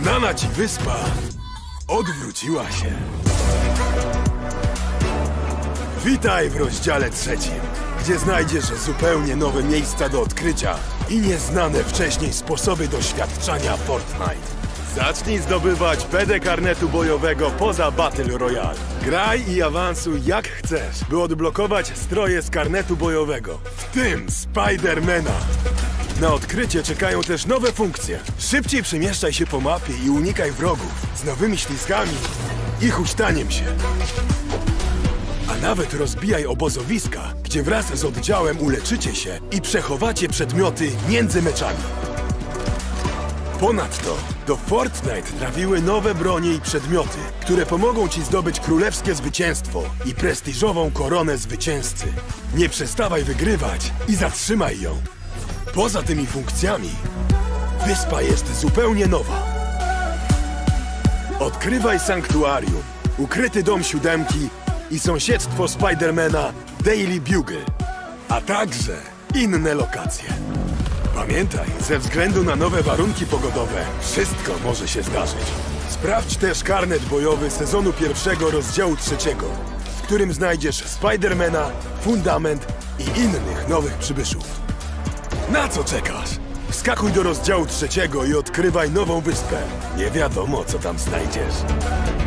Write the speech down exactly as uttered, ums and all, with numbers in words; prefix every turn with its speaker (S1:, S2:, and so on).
S1: Znana ci wyspa odwróciła się. Witaj w rozdziale trzecim, gdzie znajdziesz zupełnie nowe miejsca do odkrycia i nieznane wcześniej sposoby doświadczania Fortnite. Zacznij zdobywać pedę karnetu bojowego poza Battle Royale. Graj i awansuj jak chcesz, by odblokować stroje z karnetu bojowego, w tym Spidermana. Na odkrycie czekają też nowe funkcje. Szybciej przemieszczaj się po mapie i unikaj wrogów z nowymi ślizgami i huśtaniem się. A nawet rozbijaj obozowiska, gdzie wraz z oddziałem uleczycie się i przechowacie przedmioty między meczami. Ponadto do Fortnite trafiły nowe bronie i przedmioty, które pomogą ci zdobyć królewskie zwycięstwo i prestiżową koronę zwycięzcy. Nie przestawaj wygrywać i zatrzymaj ją. Poza tymi funkcjami, wyspa jest zupełnie nowa. Odkrywaj sanktuarium, ukryty dom siódemki i sąsiedztwo Spidermana Daily Bugle, a także inne lokacje. Pamiętaj, ze względu na nowe warunki pogodowe, wszystko może się zdarzyć. Sprawdź też karnet bojowy sezonu pierwszego rozdziału trzeciego, w którym znajdziesz Spidermana, Fundament i innych nowych przybyszów. Na co czekasz? Wskakuj do rozdziału trzeciego i odkrywaj nową wyspę. Nie wiadomo, co tam znajdziesz.